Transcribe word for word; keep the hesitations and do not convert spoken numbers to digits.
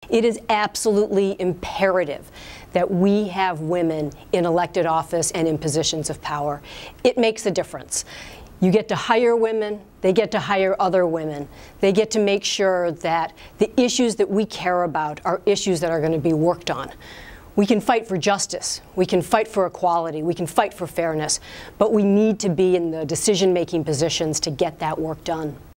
It is absolutely imperative that we have women in elected office and in positions of power. It makes a difference. You get to hire women, they get to hire other women. They get to make sure that the issues that we care about are issues that are going to be worked on. We can fight for justice, we can fight for equality, we can fight for fairness, but we need to be in the decision-making positions to get that work done.